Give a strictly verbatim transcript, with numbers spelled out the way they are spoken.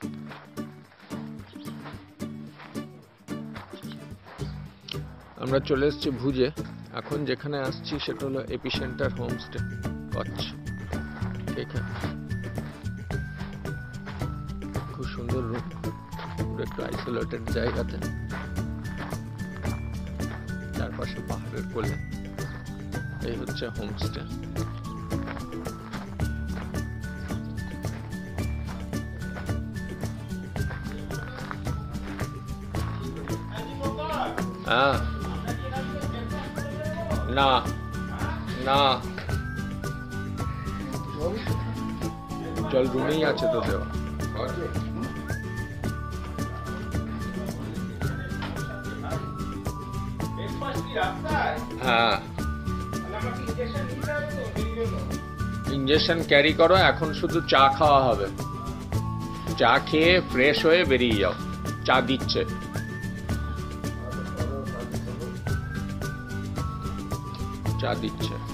আমরা চলে এসেছি ভুজে। এখন যেখানে আসছি সেটা হলো এপিসেন্টার হোমস্টে কচ্ছ। এখানে খুব সুন্দর রুম, পুরো একটু আইসোলেটেড জায়গাতে, চারপাশে পাহাড়ের কোলে। এই হচ্ছে হোমস্টে। হ্যাঁ, না না, জল রুমেই আছে তো দেওয়া। হ্যাঁ, ইঞ্জেকশন ক্যারি করো, এখন শুধু চা খাওয়া হবে। চা খেয়ে ফ্রেশ হয়ে বেরিয়ে যাও, চা দিচ্ছে। চা দিচ্ছে।